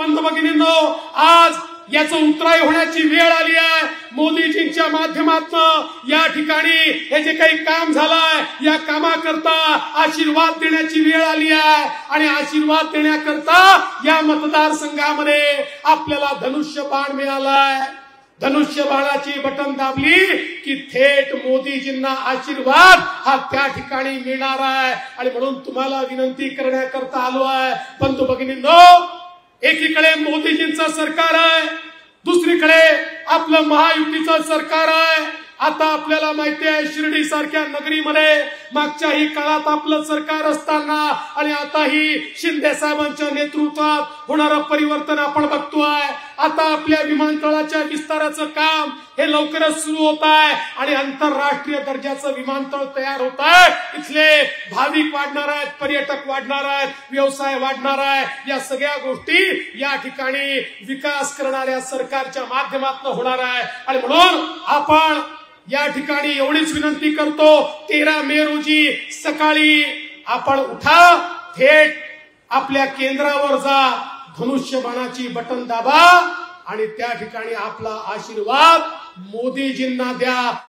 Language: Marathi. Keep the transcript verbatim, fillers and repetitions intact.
पंतप्रधानांनो, आज याचं उतराई होण्याची वेळ आली आहे। मोदीजींच्या माध्यमातून या ठिकाणी हे जे काही काम झालंय, या कामाकरता आशीर्वाद देण्याची वेळ आली आहे आणि आशीर्वाद देण्याकरता या मतदारसंघामध्ये आपल्याला धनुष्य बाण मिळालाय। धनुष्य बाणाची बटन दाबली की थेट मोदीजींना आशीर्वाद हा त्या ठिकाणी मिळणार आहे। आणि म्हणून तुम्हाला विनंती करण्याकरता आलो आहे पंतप्रधानांनो, एकीकडे मोदीजींचं सरकार आहे, दुसरीकडे आपलं महायुतीचं सरकार आहे। आता आपल्याला माहिती आहे शिर्डी सारख्या नगरीमध्ये मागच्याही काळात आपलं सरकार असताना आणि आताही शिंदे साहेबांच्या नेतृत्वात होणारं परिवर्तन आपण बघतोय। आता आपल्या विमानतळाच्या विस्ताराचं काम हे लवकरच सुरू होत आहे आणि आंतरराष्ट्रीय दर्जाचं विमानतळ तयार होत आहे। इथले भाविक वाढणार आहेत, पर्यटक वाढणार आहेत, व्यवसाय वाढणार आहे। या सगळ्या गोष्टी या ठिकाणी विकास करणाऱ्या सरकारच्या माध्यमातून होणार आहे। आणि म्हणून आपण या ठिकाणी एवढीच विनंती करतो, तेरा मे रोजी सकाळी आपण उठा, थेट आपल्या केंद्रावर जा, धनुष्यबाणाची बटन दाबा आणि त्या ठिकाणी आपला आशीर्वाद मोदीजींना द्या।